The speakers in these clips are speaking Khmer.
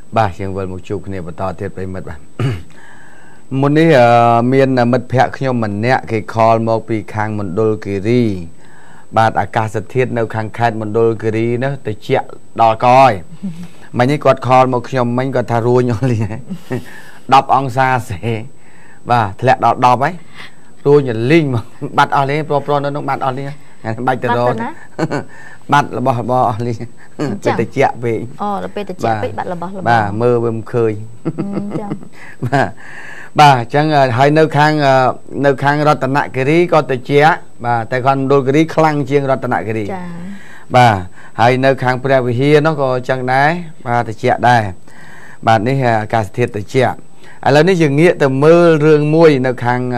bà chẳng vần một chục này bà to thiệt phải mất bà một ní miền mất phẹt nhưng mình nè cái call một bị khang mình đôi kỳ ri bà đã cả sự thiết nấu khang khát mình đôi kỳ ri nó tới chẹt đòi coi mà như quạt call một nhưng mình còn thà ruồi nhau liền đọc ông xa sẽ bà lẹ đọc đọc ấy ruồi như linh mà bắt ở lên pro nó bắt ở lên bạch từ đó bắt là bỏ điไปเจี๊ยบไปเราไปเจี๊ยบไปบัดละบ่บ่ามือเบิ่มเคยบ่าจังให้នៅខាងរតនគិរីក៏ទៅជាបាទតែគាត់មណ្ឌលគិរីខ្លាំងជាងរតនគិរីចាបាទហើយនៅខាងព្រះវិហារនោះក៏ចឹងដែរបាទទៅជាដែរបាទនេះអាកាសធាតុទៅជាឥឡូវនេះយើងងាកទៅមើលរឿងមួយនៅខាង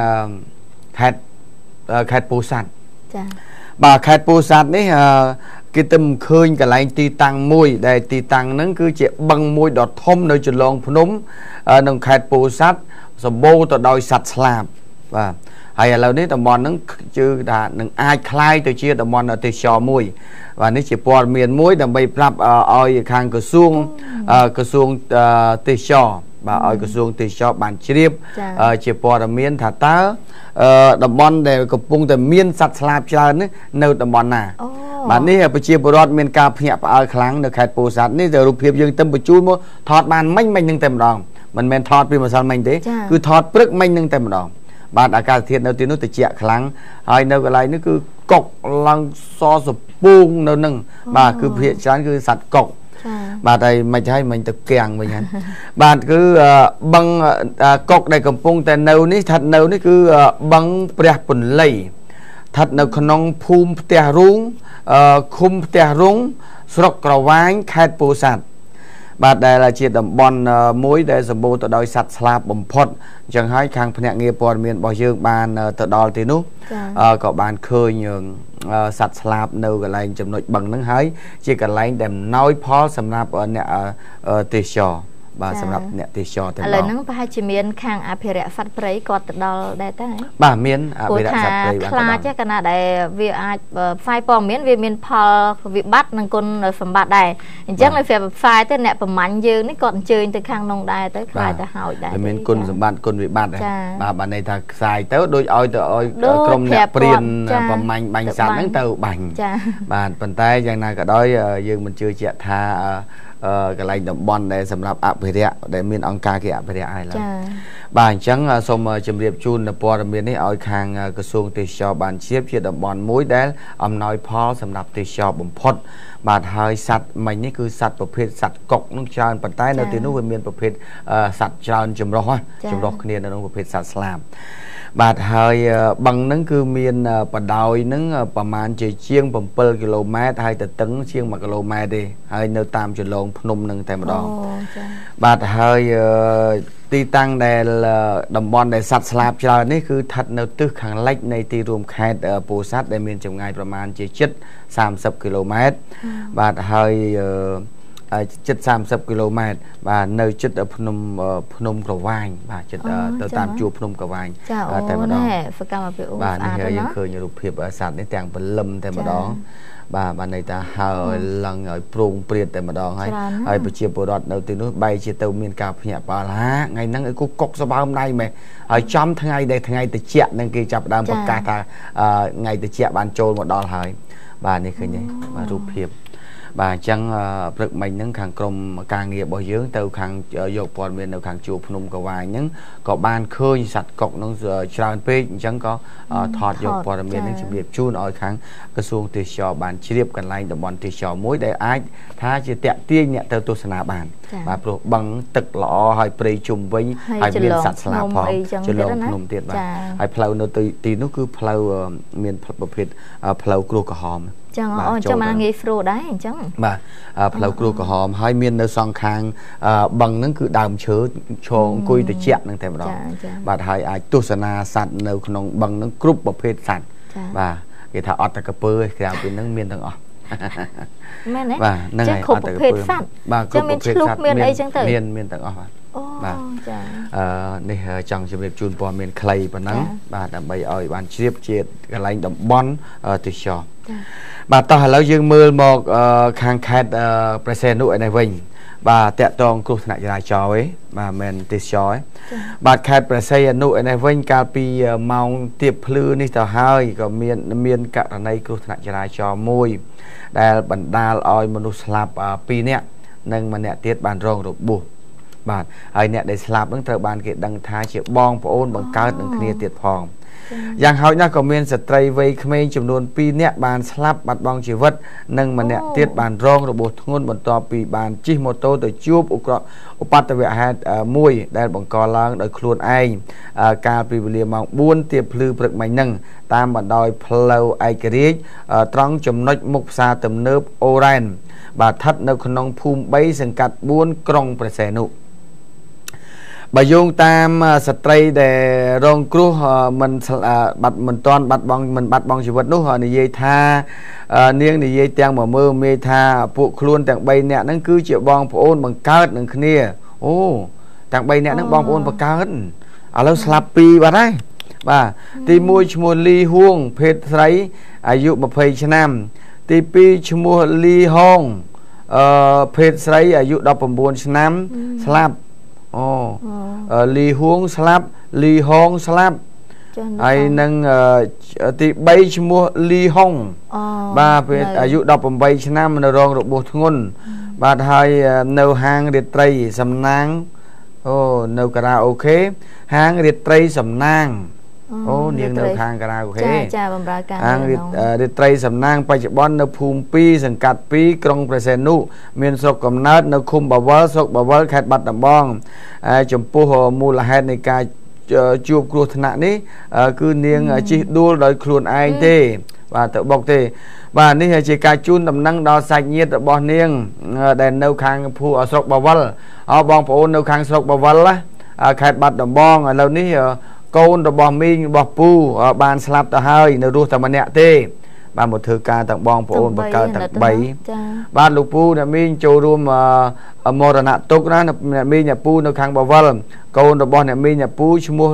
ខេត្តពោធិ៍សាត់ចាបាទខេត្តពោធិ៍សាត់នេះគេទៅឃើញកន្លែងទីតាំងមួយដែលទីតាំងហ្នឹងគឺជាបឹងមួយដ៏ធំនៅចន្លងភ្នំក្នុងខេត្តពោធិ៍សាត់សម្បូរទៅដោយសត្វស្លាបបាទហើយឥឡូវនេះតំបន់ហ្នឹងជឿថានឹងអាចคล้ายទៅជាតំបន់ទេសចរមួយបាទនេះជាព័ត៌មានមួយដើម្បីប្រាប់ឲ្យខាងក្រសួងទេសចរបាទឲ្យក្រសួងទេសចរបានជ្រាបជាព័ត៌មានថាតើតំបន់ដែលកំពុងតែមានសត្វស្លាបច្រើននៅតំបន់ណាបាទនេះប្រជាពលរដ្ឋមានការភ្ញាក់ផ្អើលខ្លាំងនៅខេត្តពោធិ៍សាត់នេះទៅរូបភាពយើងទៅបញ្ជូនមកថតបានមិញនឹងតែម្ដងមិនមែនថតពីម្សិលមិញទេគឺថតព្រឹកមិញនឹងតែម្ដងបាទអាកាសធាតុនៅទីនោះត្រជាក់ខ្លាំងហើយនៅកន្លែងនេះគឺកុកឡើងសសពូងនៅនឹងបាទគឺភាគច្រើនគឺសត្វកុកបាទហើយមិនឲ្យមិញទៅកៀងវិញហ្នឹងបាទគឺបឹងកុកដែលកំពុងតែនៅនេះស្ថិតនៅនេះគឺបឹងព្រះពន្លៃស្ថិតនៅក្នុងភូមិផ្ទះរូងឃុំផ្ទះរុងស្រុកក្រវាញខេត្តពោធិ៍សាត់បាទដែលជាតំបន់មួយដែលសម្បូរទៅដោយសត្វស្លាបបំផុតអញ្ចឹងហើយខាងភ្នាក់ងារព័ត៌មានរបស់យើងបានទៅដល់ទីនោះក៏បានឃើញសត្វស្លាបនៅកន្លែងចំណុចបឹងហ្នឹងហើយជាកន្លែងដែលអំណោយផលសម្រាប់អ្នកទេសចរបាទសម្រាប់អ្នកទេសចរទាំងអស់ឥឡូវហ្នឹងប្រហែលជាមានខាងអភិរក្សសត្វព្រៃគាត់ទៅដល់ដែរតើបាទមានអភិរក្សសត្វព្រៃបានខ្លាចទេកាលណាដែលវាអាចផ្សាយព័ត៌មានវាមានផលវិបត្តិនិងគុណសម្បត្តិដែរអញ្ចឹងឲ្យវាផ្សាយទៅអ្នកប្រមាញ់យើងនេះគាត់អញ្ជើញទៅខាងនោះដែរទៅខ្លាចទៅហើយដែរមានគុណសម្បត្តិគុណវិបត្តិដែរបាទបានន័យថាខ្សាយទៅដូចឲ្យក្រុមអ្នកព្រានប្រមាញ់បាញ់សត្វហ្នឹងទៅបាញ់បាទប៉ុន្តែយ៉ាងណាក៏ដោយយើងមិនជឿជាក់ថាកន្លែងតំបន់ដែលសម្រាប់អភិរក្សដែលមានអង្គការគេអភិរក្សឲ្យឡើយបាទអញ្ចឹងសូមជម្រាបជូនព័ត៌មាននេះឲ្យខាងក្រសួងទេសចរបានជ្រាបជាតំបន់មួយដែលអំណោយផលសម្រាប់ទេសចរបំផុតបាទហើយសត្វមិញនេះគឺសត្វប្រភេទសត្វកុកនឹងច្រើនប៉ុន្តែនៅទីនោះវាមានប្រភេទសត្វច្រើនចម្រុះគ្នានៅក្នុងប្រភេទសត្វស្លាបបាទហើយបឹងហ្នឹងគឺមានបដោយហ្នឹងប្រមាណជាង7គីឡូម៉ែត្រហើយទៅតឹងជាង1គីឡូម៉ែត្រទេហើយនៅតាមចន្លងភ្នំហ្នឹងតែម្ដងបាទហើយទីតាំងដែលតំបន់ដែលសត្វស្លាបច្រើននេះគឺស្ថិតនៅទិសខាងលិចនៃទីរួមខេត្តពោធិ៍សាត់ដែលមានចម្ងាយប្រមាណជាជិត30គីឡូម៉ែត្របាទហើយជិត30គីឡូម៉ែត្របាទនៅជិតភ្នំក្រវាញបាទជិតទៅតាមជួរភ្នំក្រវាញតែម្ដងសកម្មភាពអូបាទនេះយើងឃើញរូបភាពសត្វនេះទាំងព្រលឹមតែម្ដងបាទបានន័យថាហើយឡើងឲ្យប្រងព្រាតតែម្ដងហើយប្រជាពលរដ្ឋនៅទីនោះបែរជាទៅមានការភ្ញាក់ផ្អើលថ្ងៃហ្នឹងឯគូកុកស្បើមដៃមែនហើយចំថ្ងៃដែលថ្ងៃតិចនឹងគេចាប់ដើមប្រកាសថាថ្ងៃតិចបានចូលមកដល់ហើយបាទនេះឃើញទេបាទរូបភាពបាទអញ្ចឹងព្រឹកមិញហ្នឹងខាងក្រមការងាររបស់យើងទៅខាងយកព័ត៌មាននៅខាងជួរភ្នំក្រវាញហ្នឹងក៏បានឃើញសត្វកុកហ្នឹងច្រើនពេកអញ្ចឹងក៏ថតយកព័ត៌មានហ្នឹងជម្រាបជូនឲ្យខាងក្រសួងទេសចរបានជ្រាបកន្លែងតំបន់ទេសចរមួយដែលអាចថាជាតាក់ទាញអ្នកទៅទស្សនាបានបាទព្រោះបឹងទឹកល្អហើយព្រៃជុំវិញហើយមានសត្វស្លាបផងចន្លងភ្នំទៀតបាទហើយផ្លូវនៅទីនោះគឺផ្លូវមានប្រភេទផ្លូវគ្រួក្រហមចឹងអូចាំមកងាយស្រួលដែរអញ្ចឹងបាទផ្លូវគ្រួក្រហមហើយមាននៅសងខាងបឹងហ្នឹងគឺដើមឈើឈរអង្គុយត្រជាក់ហ្នឹងតែម្ដងបាទហើយអាចទស្សនាសត្វនៅក្នុងបឹងហ្នឹងគ្រប់ប្រភេទសត្វបាទគេថាអត់តែក្រពើទេក្រៅពីហ្នឹងមានទាំងអស់មែនទេបាទហ្នឹងហើយអត់តែក្រពើបាទគ្រប់ប្រភេទសត្វមានអីចឹងទៅមានទាំងអស់បាទបាទនេះចង់ជម្រាបជូនព័ត៌មានខ្លីប៉ុណ្ណឹងបាទដើម្បីឲ្យបានជ្រាបជាកន្លែងតំបន់ទេសចរ bà tao là dương mưa một khang khát present nụ này vinh bà tẹt tông cục nại dài chó ấy bà mình tít chó ấy bà khát present nụ này vinh cà pi mong tiệp lư ní tao hơi có miền cả này cục nại dài chó môi đây bẩn đa oi manu slap pi nè nâng mà nè tiết bàn rong rồi buồn bạn ai nè để slap đứng thờ bàn kia đăng thái chịu bong phổ ôn bằng cao đừng kia tiệt phòngอย่างเขาเนี่ยก็มีสตรีวัยเขมรจำนวนปีเนี่ยบานสลับบัดบองชีวิตหนึ่งมันเนี่ยเทียบบานร้องระบบงุนบนต่อปีบานจิโมโตตัวจูบอุปัตเวหะมวยได้บังกอล้างโดยครูนไอการปีเรียมองบุญเตียบพลือปรึกใหม่หนึ่งตามบัดดอยเพลวไอกรีตรังจำนวนมุกซาเติมเนิบโอเรนบาทัดในขนมภูมิใบสังกัดบุญกรงประเสนุบายุงตามสตรีเดรองครูมันบัดมันตอนบัดบองมันบัดบองชีวิตนู้นในยีท่าเนียงในยีเตียงหมอมือเมธาปุคลุนแต่งใบเนี่ยนั่นคือเจียบองโอนบังเกิดหนึ่งคนนี้โอ้แต่งใบเนี่ยนั่งบองโอนบังเกิดแล้วสลับปีบัดได้บ่าตีมวยชมลีห่วงเพชรไสอายุมาเพยชนะตีปีชมลีห้องเพชรไสอายุดอกประมวลชนะสลับลีห่วงสลับลีห้องสลับไอ้นั่งตีใบชมัวลีห้องบ้าเป็นอายุดอกผมใบชนะมันรองระบบทงนบ้าไทยเนื้อหางเรียดไตรสำนางโอ้เนื้อกระดาโอเคหางเรียดไตรสำนางโอ้เนียงเนื้อหางกระดาโอเคหางเรียดไตรสำนางไปจับบอลเนื้อภูมิปีสังกัดปีกรงประเสนุเมียนศกกำนัดเนื้อคุมบ่าวศกบ่าวแคดบัดดำบองจมพูมูลเหตุในการจูบครูธนะนี้คือเนียงจีดูโดยครูนไอเต้và tự bọc thì và ní chỉ cài chun tầm năng đo sạch nhiệt bò niêng đèn nâu khang phu ở sọc bò vân ở bong phổ nâu khang sọc bò vân lá khai bát đầm bong ở lâu ní câu đầm bò minh bò pu bàn slap tờ hơi nâu đua tầm nẹt tê ba một thứ ca tặng bong phổ bậc cao tặng bảy ba lục pu là minh châu rùm mò rạ tục đó là minh nhà pu nâu khang bò vân câu đầm bò là minh nhà pu mua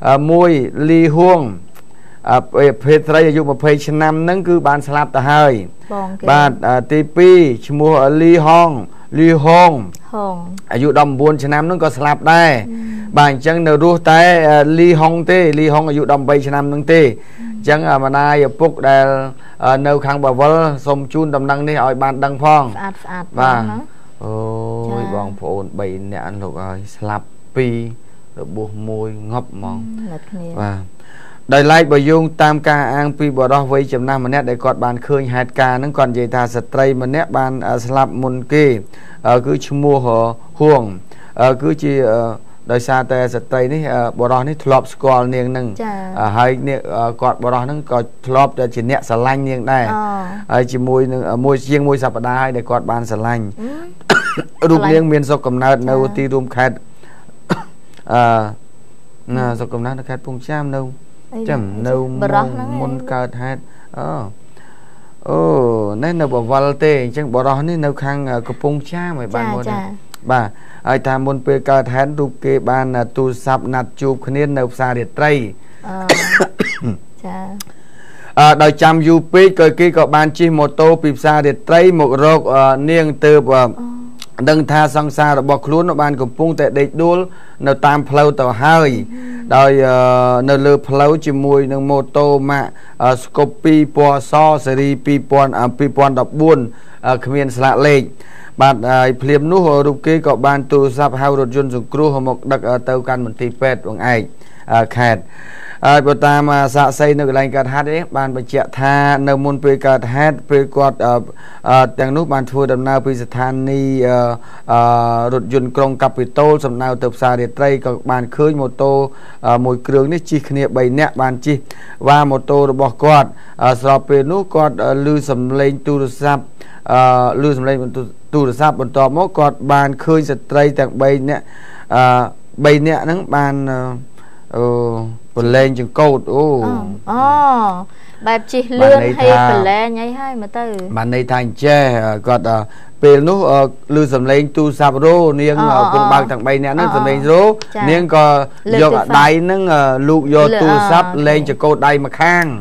môi ly huôngเพศไรอายุมาเพศนำนั่นคือบานสลับตาเฮยบานตีปีชมัวลีห้องอายุดำบุญชนำนั่นก็สลับได้บางจังเนรู้แต่ลีห้องอายุดำไปชนำนั่นเต้จังมานายปุกได้เนื้อขังบ่าวสมจูนดำนังนี่เอาบานดังพ้องว่าโอ้ยบองโผล่ใบเนี่ยอันหลกสลับปีระบุมวยงบมองว่าได้ไล่บยุงตามการอ้างปีบ่รอไว้จำนำมันเนี่ยได้กอดบานเคยเหตุการณ์นั้นก่อนเจตาสตรีมันเนี่ยบานสลับมุนกีคือชมัวห่วงคือจีโดยซาแต่สตรีนี่บ่รอนี่ทลอบสกอลเนียงหนึ่งให้เนี่ยกอดบ่รอนั่งกอดทลอบจะจีเนี่ยสลังเนียงได้จีมวยหนึ่งมวยเชียงมวยสัปดาห์ได้กอดบานสลังรูปเนียงเมียนศกกำเนิดในตีรูมแคทศกกำเนิดแคทปุ่งช้ำนูจำนูมุนเกิดเหตุนั่นเราบอกวอลเต้จังบอกเรานี่เราขังกระปุงช้าเหมือนบ้านหมดบ่าไอ้ทางมุนเปเกิดเหตุรูปเก็บบานตูซับนัดจูบคะแนนเราซาเดียไตรโดยจำยูปีเกิดกี้กับบานจีโมโตปีซาเดียไตรหมกโรคเนียงเติบดังท่าสังสารบอกลุ้นบานกบปุ้งแต่เด็กดูเนื้อตามเพลาต่อหายโดยเนื้อเลือเพลาจิมวยเนื้อโมโตมาสกปีปอซอสรีปีปอนดับบุญขมิ้นสละเล็กบานเพลียมนู้รูปกี้กับบานตูซับฮาวรถยนต์สุกรูหมกดักเตากันเหมือนทีเป็ดวงไอแคดบทตามสะใส่ในรายการฮัทบานไปเจาะท่าในมุนไปการฮัทไปกอดแต่งนุบานทัวดำนาไปสถานีรถยนต์กรงกัปปิโตสำนาเติบซาเดตไรกับบานเคยโมโตมวยเครื่องนี่จีเนียใบเนี้ยบานจีว่าโมโตบอกกอดสอบเป็นนุกอดลือสำเร็จตูรศัพท์ลือสำเร็จตูรศัพท์บนต่อมกอดบานเคยสตรีแต่ใบเนี้ยนั่งบานเป็นเลนจังโกดโอ้แบบจีเลื่อนให้เป็นเลนไงให้มาตื้อมันในทางแจ้ก็เป็นนู้ลือสำเร็จตูซาบโรเนียงคนบางทางใบเนี่ยนั่งสำเร็จโรเนียงก็ยกได้นั่งลูกโยตูซับเลนจังโกดได้มาข้าง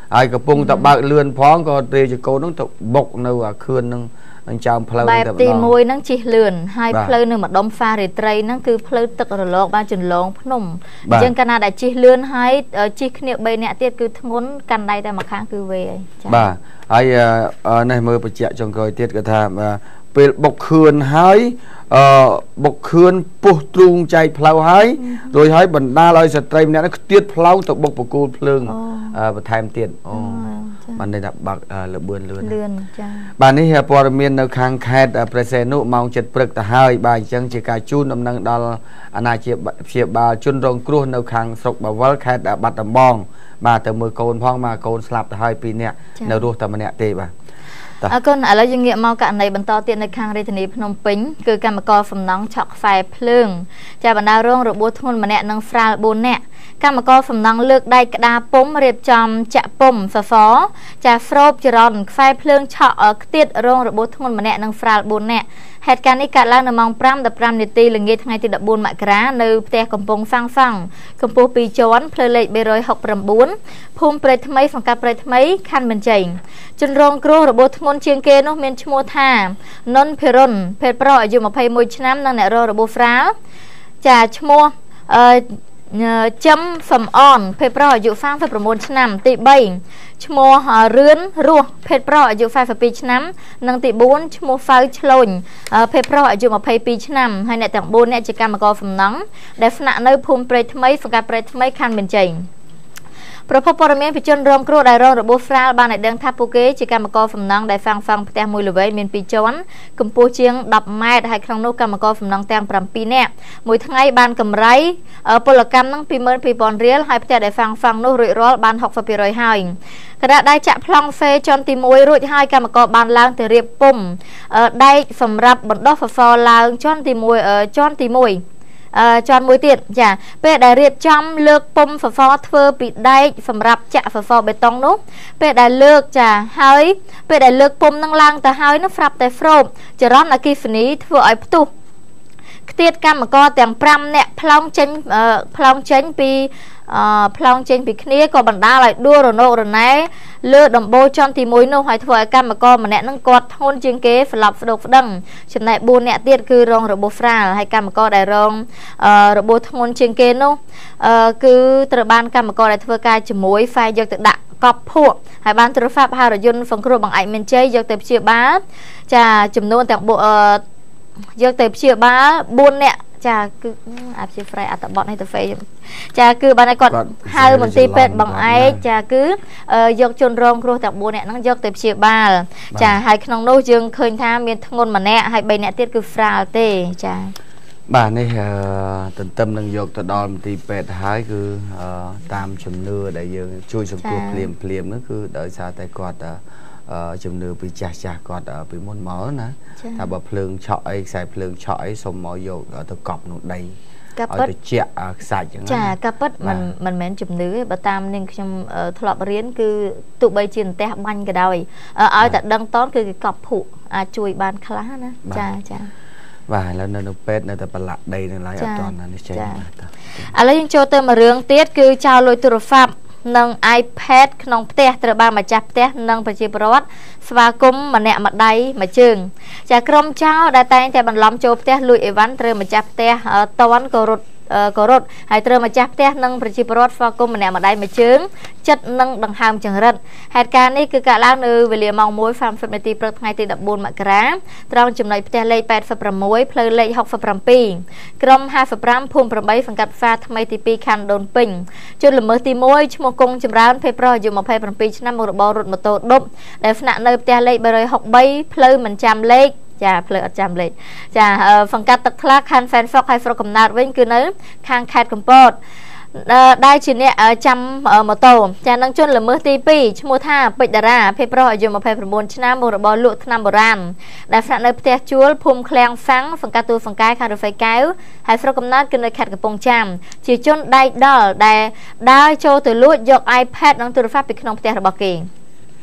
ai cái pung tập bạc lươn phóng có tê cho cô nó tập bọc nâu à khươn nâng anh chào phơi bài tì môi nâng chỉ lươn hai phơi nâng mà đom pha để tray nâng cứ phơi tức rồi lọt ba chừng lông nồng dân Canada chỉ lươn hai chỉ khné bay nè tiết cứ ngốn căn đâyแต่มาค้างคือเวบ่าไอ้ในมือประเจจงกอยเทียดก็ทำเป็นบกคืนให้บกคืนปุ๊บตรุงใจเพลาให้โดยให้บรรดาลอยสตรีมเนี่ยนักเทียดเพลาตกบกปกูเพลิงประทายเทียดมันได้ดับบักระเบือนเลื่อนบ้านนี้เฮียปอร์เมียนในคางแคดประเสนุมองจัดปรึกแต่ให้บ่ายจังจิกาจูนดำนังดอลอนาเชียบาจุนรองครัวในคางสกบวลแคดบัดตะมองมาแต่มือโกนพ้องมาโกนสลับแต่ให้ปีเนี่ยในรูแต่มันเนี่ยเตะบ่ก็อะไรยังเงี้ยมากันในบรรทอเตียนในคางเรทนีพนมปิงคือกรรมกรฝนน้องช็อกไฟเพลิงจะบรรดาร่องระบบทุนมันเนี่ยนังฟราบุญเนี่ยกรรมกรฝนน้องเลือกได้กระดาปุ่มเรียบจอมจะปุ่มฟอจะฟรบจะรอนไฟเพลิงช็อกเตียดร่องระบบทุนมันเนี่ยนังฟราบุญเนี่ยเหตุการณ์นี้การล่างในมองพรำดับพรำนิตีหรือเงี้ยทั้งไงที่ดับบุญมะกราในแต่กำปงฟังกำปูปีจวนเพลย์เล็กเบรอยหกประบุญภูมิเปรตไมฝั่งการเปรตไมคันเป็นใจจนรองกรูระบบงนเชียงเกนเมียนชโมธานนเพรนเพรปรอยู่มาภัยมวยชน้ำนั่งในรอระบบฟ้าจ่าชโมจำฝัมอ่อนเพรปรอยู่ฟังไฟประมวลชน้ำติใบชโมเรือนรัวเพรปรอยู่ไฟฝปีชน้ำนั่งติบุญชโมไฟชลนเพรปรอยู่มาภัยปีชน้ำให้ในแต่งบุญเนี่ยจะการมากรฝัมนังได้ฝนในภูมิเปรตไมฝั่งการเปรตไมคันเป็นใจพระพุทธปรมีพิจารณารวมครูได้รองระบบฟราบานในเดือนทับปุเกจิกรรมกรฝนังได้ฟังแต่มวยหรือไว้เมียนปีจวนกัมพูเชียงดับไม้ให้ครั้งนู้กรรมกรฝนังแต่งปรำปีเนี่ยมวยทั้งไงบานกำไรพลกรรมนั่งปีเมินปีปอนเรียลให้พิจารณาได้ฟังนู้รุ่ยร้อนบานหกฝปีร้อยห้ากระดาษได้จะพลังเฟจอนตีมวยรุ่ยให้กรรมกรบานล้างแต่เรียบปุ่มได้สำหรับบรรดาฟอล้างจอนตีมวยจอนมวยเตียนจ้ะเป้ได้เรียบจำเลือกปุ่มฟอเธอปิดได้สำหรับจะฟอเบตองนุ๊กเป้ได้เลือกจ้ะเฮ้ยเป้ได้เลือกปุ่มนั่งล่างแต่เฮ้ยนับฟรับแต่โฟมจะร้อนอากีฟนี้เธอไอ้ประตูเตียดกันมันก็แต่งปรำเนี่ยพลองเชนปีพลองเจนปีนี้ก็บรรดาอะไรดูโรโนโรไนเลือดดมโบจอมตีมวยโน่หอยถอยกันมาก็มันแน่นั่งกอดทนจึงเก๋ฝลับฝดกดังฉะนั้นบูเนี่ยเตี้ยคือรองระบบฟราให้กันมาก็ได้รองระบบทนจึงเก๋โน่คือตระบานกันมาก็ได้ถอยกายจมวยไฟยกตะดะกอบพวกให้บ้านตระฟ้าพารยุนฟังครูบางไอเมนเจยกเตปเชียบ้าจะจำนวนแต่โบยกเตปเชียบ้าบุญเนี่ยจะคืออาชีพไฟอัตบอลให้ตัวไฟจะคือบรรยากาศให้เหมือนตีเป็ดบางไอจะคือยกจนรองครูแต่บัวเนี่ยนั่งยกเต็มเชียบาลจะให้ขนมโน้จึงเคยทำมีทั้งงนมาเนี่ยให้ใบเนี่ยเตี้ยคือฟราเต้จะบ้านนี่เต็มนั่งยกแต่ดอมตีเป็ดหายคือตามชมเนื้อได้ยังช่วยสมตัวเปลี่ยนนั่นคือโดยสาแต่กอดจำเนื้อไปจ่ากอดไปม้วนหมอนะถ้าแบบเพลิงเฉาะใส่เพลิงเฉาะสมหมอโยกตัวกอบหนุนใดเอาตัวเจี๊ยใส่อย่างนั้นจ้ากระปัดมันเหม็นจุ่มเนื้อแบบตามนึงชมทลบเรียนคือตุใบจีนแต่บันกระดอยเอาแต่ดังต้นคือกอบผุช่วยบานคล้านะจ้าว่าแล้วนันเป็ดในแต่ประหลาดใดในหลายตอนนั้นใช่ไหมอะไรยังโจเติมมาเรื่องเตี้ยคือชาวลอยตุรฟับนัง iPad ขนมเตะตระบามาจับเตะนังประชีพรวัตสวากุมมาเนี่ยมาได้มาจึงจากกรมเจ้าได้แต่งแต่บรรล้อมโจเตะลุยเอวันเตระมาจับเตะตะวันกรดให้เตระมาจับเตะนังประชีพรวัตสวากุมมาเนี่ยมาได้มาจึงจัดนังดังหามจังรัดเหตุการณ์นี้คือการล้างมือเวลียมองมวยฟาร์มเฟมตีประไงตีดับบุญมะกราตรองจุ่มในเตะเลย8 ฝประมวยเพลเลย6 ฝประปีกรม5 ฝประภูมิประใบฝังกัดฟ้าทำไมตีปีคันโดนปิงจนละเมอตีมวยชั่วโมงกงจำร้านเพย์ปรอยอยู่มาเพย์ประปีชนะมรบรถมาโตดบได้ขณะในเตะเลยเบรอย6 ใบเพลมันจำเล็กจะเพลอจำเลยจะฝังกัดตักคลาคันแฟนฟอกไฮฟรกำนาดเว้นคือเนื้อคางแคดกัมปอดได้ชิ้นเนี่ยจำมาโตจะนั่งจนละเมื่อตีปีชั่วโมงท่าปิดดาราเพย์ปรอยอยู่มาเพย์ประมูลชนะมรบรลุทนามโบราณได้ขณะในเตะจูลภูมิแคลงฟังฝังกัดตัวฝังกายคาร์ไฟแก้วไฮฟรกำนาดคือในแคดกับปงจำจีจนได้ดอลได้โจตัวลุยยก iPad นั่งตัวฟ้าปิดขนมเตะระบกิง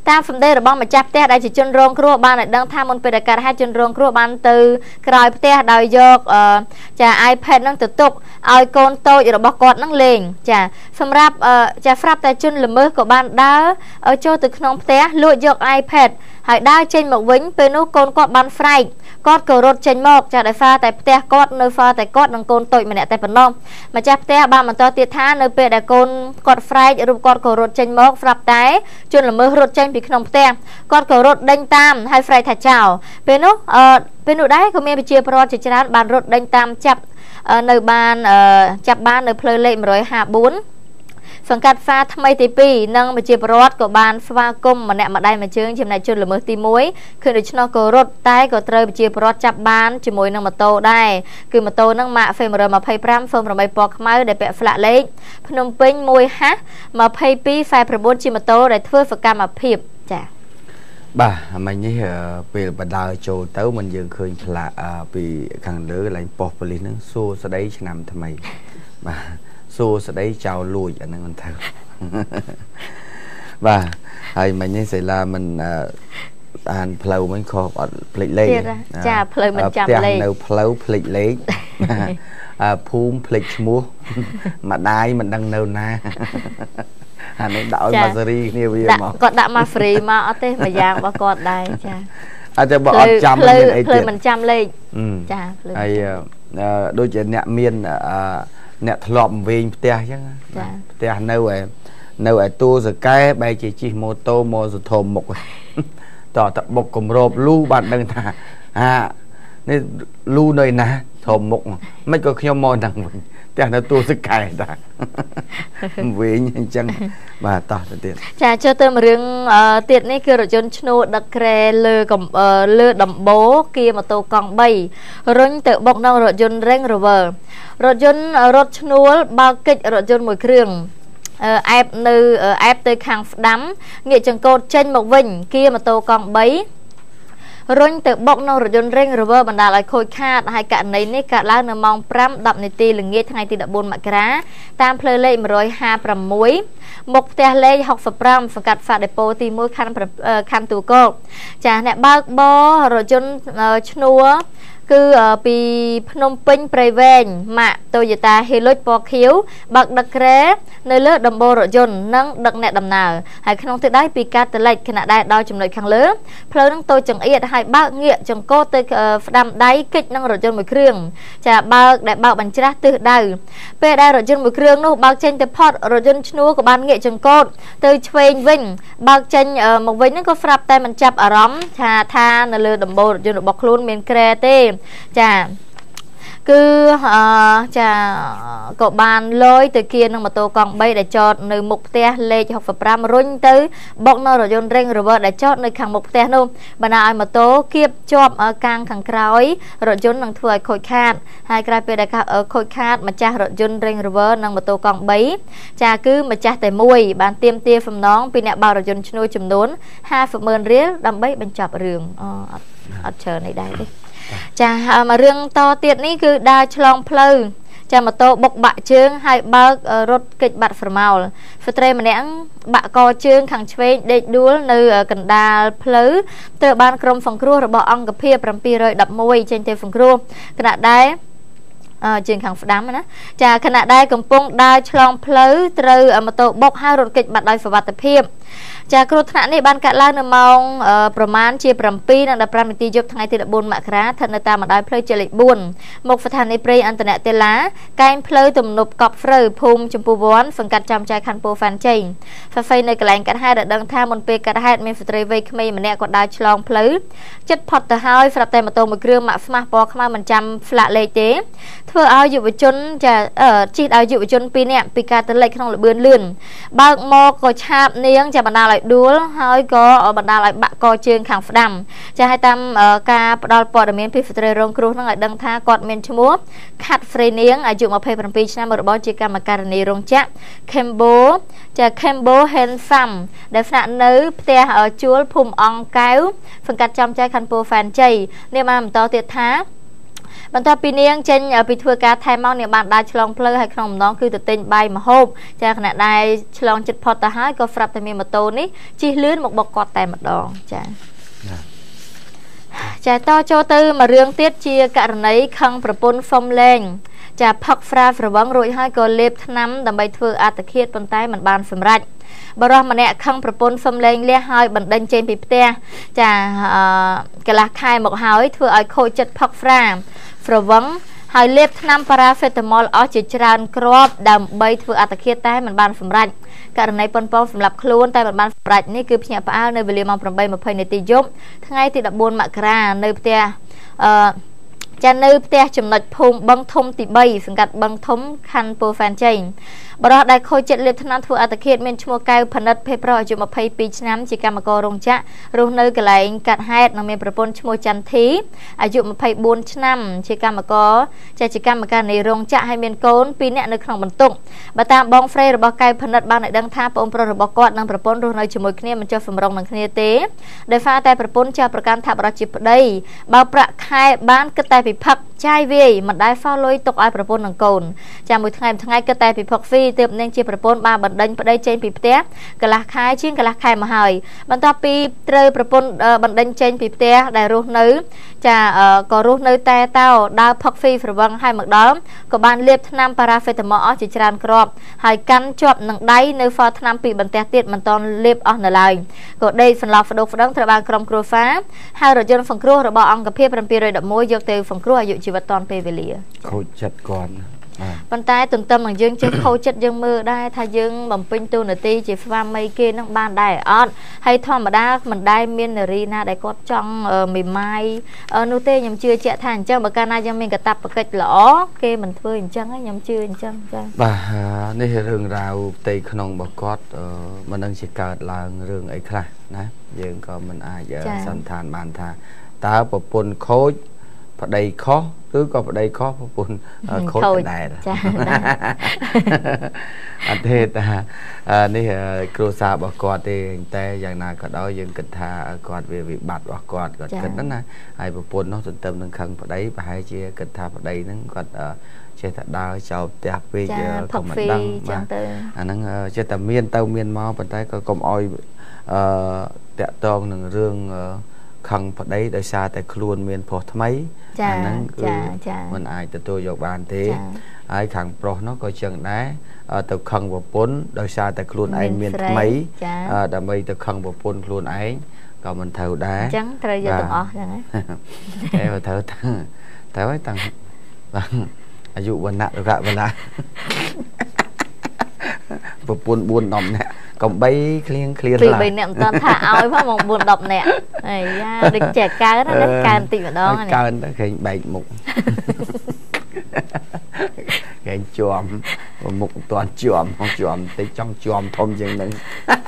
តាមសម្ដីរបស់ម្ចាស់ផ្ទះដែលជាជនរងគ្រោះបានឲ្យដឹងថាមុនពេលដែលកើតហេតុជនរងគ្រោះបានទៅក្រោយផ្ទះដោយយកចា iPad នឹងទៅទុកឲ្យកូនតូចរបស់គាត់នឹងលេងចាសម្រាប់ចាស្រាប់តែជនល្មើសក៏បានដើរចូលទៅក្នុងផ្ទះលួចយក iPad ហើយដើរចេញមកវិញពេលនោះកូនគាត់បានស្រែកគាត់ក៏រត់ចេញមកចាដោយសារតែផ្ទះគាត់នៅហ្វាតែគាត់នឹងកូនតូចម្នាក់តែប៉ុណ្ណោះម្ចាស់ផ្ទះបានបន្តទៀតថានៅពេលដែលកូនគាត់ស្រែករូបគាត់ក៏រត់ចេញមកស្រាប់តែជនល្មើសរត់ចេញពីក្នុងផ្ទះគាត់ក៏រត់ដេញតាមហើយស្រែកថាចោលពេលនោះដែរក៏មានប្រជាពលរដ្ឋជាច្រើនបានរត់ដេញតាមចាប់នៅបានចាប់បាននៅផ្លូវលេខ154សង្កាត់ហ្វាថ្មីទី2និងប្រជាពលរដ្ឋក៏បានស្វាគមន៍ម្នាក់ម្ដាយមួយជើងចំណែកជនល្មើសទី1គឺដូច្នោះក៏រត់តែក៏ត្រូវប្រជាពលរដ្ឋចាប់បានជាមួយនឹងម៉ូតូដែរគឺម៉ូតូនឹងម៉ាក F125 08 ពណ៌ខ្មៅដែលពាក់ផ្លាកលេខភ្នំពេញ 1H 2249ជាម៉ូតូដែលធ្វើសកម្មភាពចាបាទមិញនេះពេលបដើចូលទៅមិនយើងឃើញផ្លាកពីខាងលើកន្លែងប៉ុស្តិ៍ប៉ូលីសហ្នឹងសួរស្ដីឆ្នាំថ្មីបាទសួរស្ដីចោលលួចអាហ្នឹងមិនទៅបាទហើយមិញនេះសេឡាមិនអានផ្លូវមិញខុសអត់ភ្លេចលេខចាផ្លូវមិនចាំលេខនៅផ្លូវភ្លេចលេខភូមិភ្លេចឈ្មោះម្ដាយមិនដឹងនៅណាអានេះដាក់ឲ្យម៉ាសេរីគ្នាវាមកគាត់ដាក់ម៉ាហ្វ្រីមកអត់ទេមួយយ៉ាងរបស់គាត់ដែរចាអាចបើអត់ចាំមានអីទៀតមិនចាំលេខចាហើយដូចជាអ្នកមានអ្នកធ្លាប់វិញផ្ទះអញ្ចឹងផ្ទះនៅឯតួសកែបែរជាជិះម៉ូតូមកសធមមុខតតបុកគម្របលូបានដឹងថានេះលូនៅណាធំមុខមិនក៏ខ្ញុំមកហ្នឹងវិញផ្ទះនៅតួសកែតាវិញអញ្ចឹងបាទតោះទៅទៀតចាចូលទៅរឿងទៀតនេះគឺរថយន្តឈ្នួលដឹកក្រែលើដំបូគៀម៉ូតូកង់3រុញទៅបុកនៅរថយន្ត Range Rover រថយន្តរថឈ្នួលបើកកិច្ចរថយន្តមួយគ្រឿងអែបទៅខាងស្ដាំងាកចង្កូតចេញមកវិញគៀម៉ូតូកង់3រុញទៅបុកនៅរថយន្ត Range Rover បណ្ដាលឲ្យខូចខាតហើយករណីនេះកើតឡើងនៅម៉ោង 5:10 នាទីល្ងាចថ្ងៃទី14មករាតាមផ្លូវលេខ156មុខផ្ទះលេខ65សង្កាត់ហ្វាដេប៉ូទី1ខណ្ឌទូកោកចាអ្នកបើកបររថយន្តឈ្នួលគឺពីភ្នំពេញព្រៃវែងម៉ាក Toyota Hilux ពណ៌ខៀវបើកដឹកក្រែនៅលើដំបូលរថយន្តនិងដឹកអ្នកដំណើរហើយក្នុងទិសដៅពីកាតលិចខណៈដែលដល់ចំណុចខាងលើផ្លូវនឹងតូចចង្អៀតហើយបើកងាកចង្កូតទៅស្ដាំដៃកិច្ចនឹងរថយន្តមួយគ្រឿងចាបើកបញ្ច្រាស់ទិសដៅពេលដែលរថយន្តមួយគ្រឿងនោះបើកចេញទៅផុតរថយន្តឈ្នួលក៏បានងាកចង្កូតទៅឆ្វេងវិញបើកចេញមកវិញហ្នឹងក៏ស្រាប់តែមិនចាប់អារម្មណ៍ថានៅលើដំបូលរថយន្តរបស់ខ្លួនមានក្រែទេចាគឺចាក៏បានលយទៅគៀននឹងម៉ូតូកង់3ដែលចតនៅមុខផ្ទះលេខ65រុញទៅបុកនៅរថយន្ត Range Rover ដែលចតនៅខាងមុខផ្ទះនោះបណ្ដាលឲ្យម៉ូតូគៀបជាប់កាំងខាងក្រោយរថយន្តនឹងធ្វើឲ្យខូចខាតហើយក្រោយពេលដែលខូចខាតម្ចាស់រថយន្ត Range Rover និងម៉ូតូកង់3ចាគឺម្ចាស់តែមួយបានទាមទារសំណងពីអ្នកបើករថយន្តឈ្នួលចំនួន 50,000 រៀលដើម្បីបញ្ចប់រឿងអត់ច្រើននេះដែរទេចាមករឿងតទៀតនេះគឺដើរឆ្លងផ្លូវចាម៉ូតូបុកបាក់ជើងហើយបើករត់កិច្ចបាត់ស្រមោលស្ត្រីម្នាក់បាក់កជើងខាងឆ្វេងដេកដួលនៅកណ្ដាលផ្លូវត្រូវបានក្រុមសង្គ្រោះរបស់អង្គភាព711ចេញទៅសង្គ្រោះគណៈដែរជើងខាងស្ដាំណាចាខណៈដែលកំពុងដើរឆ្លងផ្លូវត្រូវម៉ូតូបុកហើយរត់គេចបាត់ដោយសុវត្ថិភាពចាគ្រោះថ្នាក់នេះបានកើតឡើងនៅម៉ោងប្រមាណជា 7:15 នាទីយប់ថ្ងៃទី14មករាស្ថិតនៅតាមបណ្ដោយផ្លូវជាលេខ4មុខស្ថានីយ៍ព្រៃអន្តរតេឡាកែងផ្លូវទំនប់កប់ស្រូវភូមិចម្ពោះវ័នសង្កាត់ចំចៅខណ្ឌពោធិ៍ហ្វាន់ជ័យហ្វហ្វៃនៅកន្លែងកាត់ហេតុដែលដឹងថាមុនពេលកាត់ហេតុមានស្ត្រីវ័យក្មេងម្នាក់ក៏ដើរឆ្លងផ្លូវចិត្តផុតទៅហើយស្រាប់តែម៉ូតូមួយគ្រឿងម៉ាក់ស្មាស់ពណ៌ខ្មៅមិនចាំផ្លាកលេខទេធ្វើឲ្យយុវជនចាជិះឲ្យយុវជន2នាក់ពីកាតលិចក្នុងលបឿនលឿនបើកមកក៏ឆាបនាងចាបណ្ដាលឲ្យដួលហើយក៏បណ្ដាលឲ្យបាក់កជើងខាងស្ដាំចាឲ្យតាមការផ្ដល់ព័ត៌មានពីស្ត្រីរងគ្រោះនឹងឲ្យដឹងថាគាត់មានឈ្មោះខាត់ហ្វ្រេនាងអាយុ27ឆ្នាំរបស់ជាកម្មការិនីរោងចក្រ Kembo ចា Kembo Handsome ដែលស្នាក់នៅផ្ទះជួលភូមិអង្គកែវសង្កាត់ចំចៅខណ្ឌពោធិ៍ហ្វាន់ជ័យនេះបានបន្តទៀតថាបន្ទាប់ពីនាងចេញពីធ្វើការថែមមកនាងបានដើរឆ្លងផ្លូវហើយក្នុងម្ដងគឺទៅទិញបាយម្ហូបចាខណៈដែលឆ្លងចិត្តផុតទៅហើយក៏ស្រាប់តែមានម៉ូតូនេះជិះលឿនមកបុកគាត់តែម្ដងចាចាតចូលទៅមួយរឿងទៀតជាករណីខឹងប្រពន្ធហ្វុំលេងចាផឹកហ្វ្រាស្រវឹងរួចហើយក៏លេបថ្នាំដើម្បីធ្វើអត្តឃាតប៉ុន្តែมันបានសម្រេចបរិះម្នាក់ខឹងប្រពន្ធហ្វុំលេងលះហើយបណ្ដេញចេញពីផ្ទះចាកន្លះខែមកហើយធ្វើឲ្យខូចចិត្តផឹកហ្វ្រាស្រវឹងហើយលេបថ្នាំប៉ារ៉ាហ្វេតាមុលអស់ជាច្រើនគ្រាប់ដើម្បីធ្វើអត្តឃាតតែมันបានសម្រេចករណីប៉ុនប៉ងសម្រាប់ខ្លួនតែมันបានសម្រេចនេះគឺភ្ញាក់ផ្អើលនៅវេលាម៉ោង 8:20 នាទីយប់ថ្ងៃទី 14 មករានៅផ្ទះចានៅផ្ទះចំណុចភូមិបឹងធំទី 3 សង្កាត់បឹងធំខណ្ឌពោធិ៍សែនជ័យបរិះដែលខូចចិត្តលេបថ្នាំធ្វើអត្តឃាតមានឈ្មោះកៅផនិតភេទប្រុសអាយុ 22 ឆ្នាំជាកម្មកររោងចក្ររស់នៅកន្លែងកាត់ហេតុនិងមានប្រពន្ធឈ្មោះចន្ទធីអាយុ 24 ឆ្នាំជាកម្មករជាកម្មការនៃរោងចក្រហើយមានកូន 2 នាក់នៅក្នុងបន្ទុកបើតាមបងហ្វ្រេរបស់កៅផនិតបានឲ្យដឹងថាប្អូនប្រុសរបស់គាត់និងប្រពន្ធរស់នៅជាមួយគ្នាមិនចុះសម្រុងនឹងគ្នាទេដោយសារតែប្រពន្ធចោទប្រកាន់ថាបរិះជាប្តីបើប្រាក់ខែបានគិតតែពិភពចាយវាយមិនដែលហ្វោលុយទុកឲ្យប្រពន្ធនិងកូនចាំមួយថ្ងៃគិតតែពិភពហ្វីទើបនាងជាប្រពន្ធបានបណ្ដេញប្តីចេញពីផ្ទះកន្លះខែជាងកន្លះខែមកហើយបន្ទាប់ពីត្រូវប្រពន្ធបណ្ដេញចេញពីផ្ទះដែលរស់នៅចាក៏រស់នៅតែតោដើរផឹកហ្វីស្រវឹងហើយមកដល់ក៏បានលេបថ្នាំប៉ារ៉ាហ្វេតាមុលអស់ជាច្រើនគ្រាប់ហើយកាន់ជាប់នឹងដៃនៅហ្វថ្នាំពីបន្ទះទៀតមិនតន់លេបអស់នៅឡើយក៏ដេកសន្លប់ផ្ដុកផ្ដឹងត្រូវបានក្រុមគ្រួសារហើយរថយន្តសង្គ្រោះរបស់អង្គភាព 711 យកទៅសង្គ្រោះអាយុជីវិតតាន់ពេលវេលាខូចចិត្តគាត់ប៉ុន្តែទន្ទឹមនឹងយើងចេះខូចចិត្តយើងមើលដែរថាយើងបំពេញតួនាទីជាស្វាមីគេនឹងបានដែរអត់ហើយធម្មតាមិនដែលមាននារីណាដែលគាត់ចង់មេម៉ាយនោះទេខ្ញុំជឿជាក់ថាអញ្ចឹងបើកាលណាយើងមានកាតព្វកិច្ចល្អគេមិនធ្វើអញ្ចឹងហើយខ្ញុំជឿអញ្ចឹងចា៎បាទនេះរឿងរ៉ាវផ្ទៃក្នុងរបស់គាត់មិនដឹងជាកើតឡើងរឿងអីខ្លះណាយើងក៏មិនអាចសន្និដ្ឋានបានថាតើប្រពន្ធខូចប្តីខុសឬក៏ប្តីខុសប្រពន្ធខូចដែរចាអត់ទេតានេះគ្រួសាររបស់គាត់ទេតែយ៉ាងណាក៏ដោយយើងគិតថាគាត់វាវិបត្តិរបស់គាត់គិតណាហើយប្រពន្ធនោះទន្ទឹមនឹងខឹងប្តីប្រហែលជាគិតថាប្តីហ្នឹងគាត់ចេះតែដើរចោលផ្ទះពេកក៏មិនដឹងបាទអាហ្នឹងចេះតែមានទៅមានមកប៉ុន្តែក៏កុំអោយតាក់ទងនឹងរឿងខឹងប្តីដោយសារតែខ្លួនមានប្រុសថ្មីអាហ្នឹងគឺមិនអាចទទួលយកបានទេហើយខាងប្រុសនោះក៏ចឹងដែរទៅខឹងប្រពន្ធដោយសារតែខ្លួនឯងមានថ្មីដើម្បីទៅខឹងប្រពន្ធខ្លួនឯងក៏មិនត្រូវដែរអញ្ចឹងត្រូវយកទាំងអស់ចឹងហ៎តែត្រូវហើយតាំងអាយុវណ្ណៈរកវណ្ណៈប្រពន្ធ 4-10 នាក់កំបីឃ្លៀងឃ្លានឡើយ2 នាក់មិនតាន់ថាឲ្យផងមក 4-10 នាក់អីយ៉ាដូចចេះកើណាកើបន្តិចម្ដងហ្នឹងកើទៅឃើញបែកមុខគេជាប់មុខមិនតាន់ជាប់បន្តិចចង់ជាប់ធំជាងហ្នឹង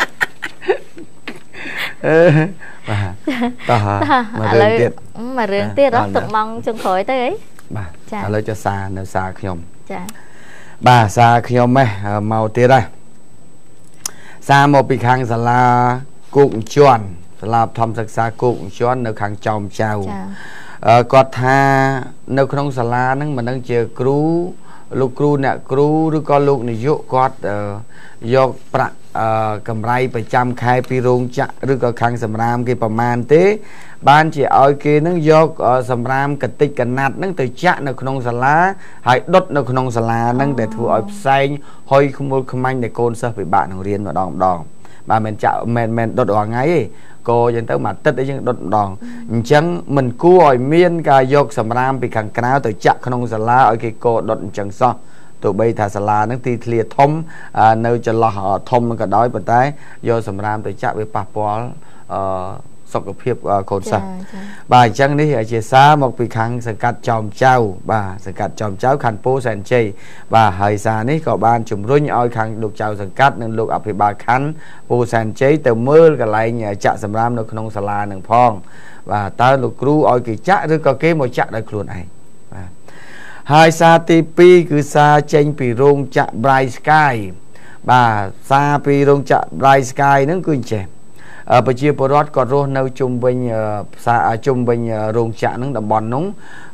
បាទតោះមករឿងទៀតអត់ទុកម៉ោងចុងក្រោយទៅអីបាទឥឡូវចុះសារនៅសារខ្ញុំចាបាទសារខ្ញុំមកទៀតហើយសារមកពីខាងសាលាគោកជាន់សាលាបឋមសិក្សាគោកជាន់នៅខាងចោមចៅគាត់ថានៅក្នុងសាលាហ្នឹងមិនដឹងជាគ្រូលោកគ្រូអ្នកគ្រូឬក៏លោកនាយកគាត់យកប្រាក់កម្រៃប្រចាំខែពីរោងចក្រឬក៏ខាងសម្រាមគេប្រមាណទេបានជាឲ្យគេនឹងយកសម្រាមកតិចកណាត់នឹងទៅចាក់នៅក្នុងសាលាហើយដុតនៅក្នុងសាលានឹងដែលធ្វើឲ្យផ្សែងហុយខ្មុលខ្មាញ់ដែលកូនសិស្សពិបាកនឹងរៀនម្ដងបាទមិនចាក់មិនដុតរាល់ថ្ងៃទេក៏យ៉ាងទៅមួយអាទិត្យអីចឹងដុតម្ដងអញ្ចឹងមិនគួរឲ្យមានការយកសម្រាមពីខាងក្រៅទៅចាក់ក្នុងសាលាឲ្យគេកោដុតអញ្ចឹងសោះទោះបីថាសាលាហ្នឹងទីធ្លាធំនៅចន្លោះធំក៏ដោយប៉ុន្តែយកសម្រាមទៅចាក់វាប៉ះពាល់សុខភាពកូនសិស្សបាទអញ្ចឹងនេះជាសារមកពីខាងសង្កាត់ចោមចៅបាទសង្កាត់ចោមចៅខណ្ឌពោធិ៍សែនជ័យបាទហើយសារនេះក៏បានជំរុញឲ្យខាងលោកចៅសង្កាត់និងលោកអភិបាលខណ្ឌពោធិ៍សែនជ័យទៅមើលកន្លែងចាក់សម្រាមនៅក្នុងសាលានឹងផងបាទតើលោកគ្រូឲ្យគេចាក់ឬក៏គេមកចាក់ដោយខ្លួនឯងបាទហើយសារទី2គឺសារចេញពីរោងចក្រ Bright Sky បាទសារពីរោងចក្រ Bright Sky ហ្នឹងគឺអញ្ចេះប្រជាពលរដ្ឋក៏រស់នៅជុំវិញរោងចក្រហ្នឹងតំបន់ហ្នឹង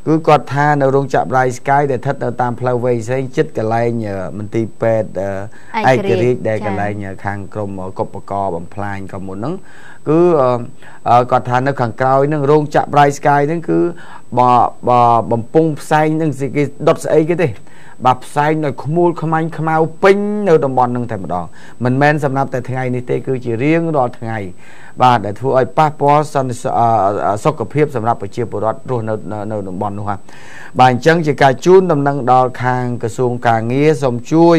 cứ có thaនៅរោងចក្រ Bright Sky ដែលស្ថិតនៅតាមផ្លូវវែងផ្សេងចិត្តកន្លែងមន្ទីរពេទ្យឯករាជ្យដែលកន្លែងខាងក្រមកុបកបំផ្លាញក៏មុនហ្នឹងគឺគាត់ថានៅខាងក្រោយហ្នឹងរោងចក្រ Bright Sky ហ្នឹងគឺបំពង់ផ្សែងហ្នឹងគេដុតស្អីគេទេបាទផ្សែងឲ្យខ្មូលខ្មាញ់ខ្មៅពេញនៅតំបន់ហ្នឹងតែម្ដងមិនមែនសម្រាប់តែថ្ងៃនេះទេគឺជារៀងរាល់ថ្ងៃបាទដែលធ្វើឲ្យប៉ះពាល់សុខភាពសម្រាប់ប្រជាពលរដ្ឋរស់នៅតំបន់នោះបាទអញ្ចឹងជាការជូនដំណឹងដល់ខាងក្រសួងការងារសូមជួយ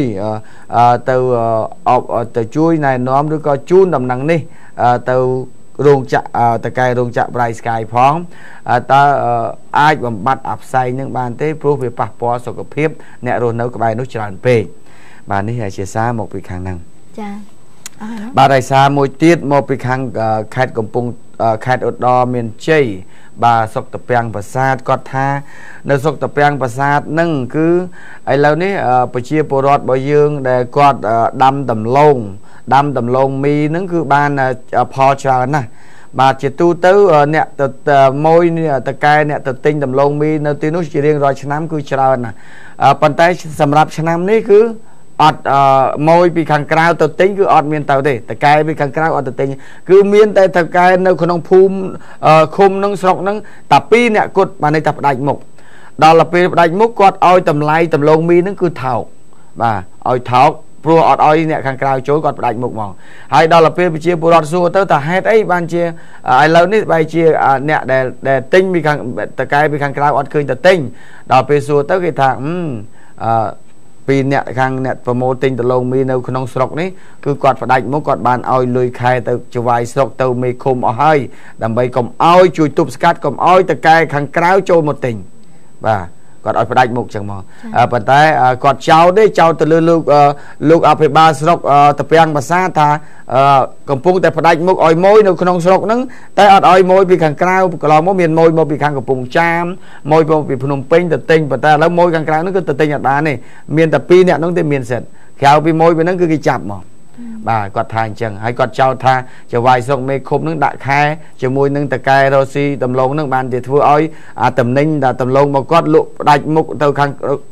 ទៅជួយណែនាំឬក៏ជូនដំណឹងនេះទៅរោងចក្រតកែរោងចក្រ Bright Sky ផងតើអាចបំបត្តិអាផ្សែងនឹងបានទេព្រោះវាប៉ះពាល់សុខភាពអ្នករស់នៅក្បែរនោះច្រើនពេកបាទនេះជាសារមកពីខាងហ្នឹងចាបាទហើយសារមួយទៀតមកពីខាងខេត្តកំពង់ខេត្តឧត្តរមានជ័យបាទសុកតពាំងប្រាសាទគាត់ថានៅសុកតពាំងប្រាសាទហ្នឹងគឺឥឡូវនេះប្រជាពលរដ្ឋរបស់យើងដែលគាត់ដាំដំឡូងមីហ្នឹងគឺបានផលច្រើនណាស់បាទជាទូទៅអ្នកមួយតកែអ្នកទៅទិញដំឡូងមីនៅទីនោះជារៀងរាល់ឆ្នាំគឺច្រើនណាស់ប៉ុន្តែសម្រាប់ឆ្នាំនេះគឺអត់មួយពីខាងក្រៅទៅទិញគឺអត់មានទៅទេតកែពីខាងក្រៅអត់ទៅទិញគឺមានតែតកែនៅក្នុងភូមិឃុំនឹងស្រុកនឹងតែ2អ្នកគត់បានន័យថាផ្ដាច់មុខដល់ពេលផ្ដាច់មុខគាត់ឲ្យតម្លៃដំឡូងមីនឹងគឺថោកបាទឲ្យថោកព្រោះអត់ឲ្យអ្នកខាងក្រៅចូលគាត់ផ្ដាច់មុខហ្មងហើយដល់ពេលប្រជាពលរដ្ឋសួរទៅថាហេតុអីបានជាឥឡូវនេះបែរជាអ្នកដែលទិញពីខាងតកែពីខាងក្រៅអត់ឃើញទៅទិញដល់ពេលសួរទៅគេថាពីអ្នកខាងអ្នកប្រមូលទិញដំឡូងមីនៅក្នុងស្រុកនេះគឺគាត់ផ្ដាច់មុខគាត់បានឲ្យលុយខែទៅចវាយស្រុកទៅមេឃុំអស់ហើយដើម្បីកុំឲ្យជួយទប់ស្កាត់កុំឲ្យតកែខាងក្រៅចូលមកទិញបាទគាត់ឲ្យផ្ដាច់មុខចឹងមកប៉ុន្តែគាត់ចោទទៅលើលោកអភិបាលស្រុកតពាំងប្រាសាទថាកំពុងតែផ្ដាច់មុខឲ្យមួយនៅក្នុងស្រុកហ្នឹងតែអត់ឲ្យមួយពីខាងក្រៅកន្លងមកមានមួយមកពីខាងកំពង់ចាមមួយមកពីភ្នំពេញទៅទិញប៉ុន្តែឥឡូវមួយខាងក្រៅហ្នឹងគឺទៅទិញអត់បានទេមានតែ2អ្នកហ្នឹងទេមានសិទ្ធក្រៅពីមួយពីហ្នឹងគឺគេចាប់មកបាទគាត់ថាអញ្ចឹងហើយគាត់ចោទថាចវាយស្រុកមេឃុំនឹងដាក់ខែជាមួយនឹងតកែរ៉ូស៊ីដំឡូងនឹងបានជាធ្វើឲ្យតំណែងដំឡូងមកគាត់លក់ផ្ដាច់មុខទៅខាង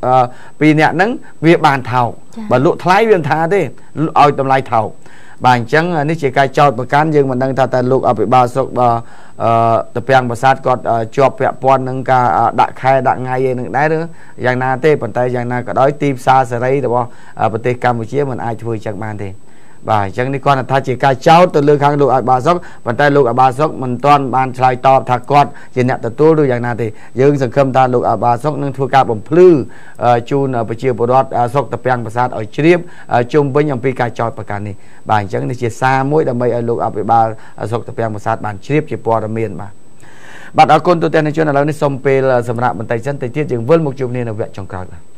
2អ្នកហ្នឹងវាបានថោកបើលក់ថ្លៃវាមិនថាទេឲ្យតម្លៃថោកបាទអញ្ចឹងនេះជាការចោទប្រកាន់យើងមិនដឹងថាតើលោកអភិបាលស្រុកតពាំងប្រាសាទគាត់ជាប់ពាក់ព័ន្ធនឹងការដាក់ខែដាក់ថ្ងៃឯនឹងដែរឬយ៉ាងណាទេប៉ុន្តែយ៉ាងណាក៏ដោយទីផ្សារសេរីរបស់ប្រទេសកម្ពុជាមិនអាចធ្វើចឹងបានទេបាទអញ្ចឹងនេះគាត់ថាជាការចោទទៅលើខាងលោកអភិបាលស្រុកប៉ុន្តែលោកអភិបាលស្រុកមិនទាន់បានឆ្លើយតបថាគាត់ជាអ្នកទទួលឬយ៉ាងណាទេយើងសង្ឃឹមថាលោកអភិបាលស្រុកនឹងធ្វើការបំភ្លឺជូនប្រជាពលរដ្ឋស្រុកតពាំងប្រាសាទឲ្យជ្រាបជុំវិញអំពីការចោទប្រកាន់នេះបាទអញ្ចឹងនេះជាសារមួយដើម្បីឲ្យលោកអភិបាលស្រុកតពាំងប្រាសាទបានជ្រាបជាព័ត៌មានបាទអរគុណទូទាំងជនឥឡូវនេះសូមពេលសម្រាប់បន្តិចសិនទៅទៀតយើងវិលមកជួបគ្នានៅវគ្គចុងក្រោយបាទ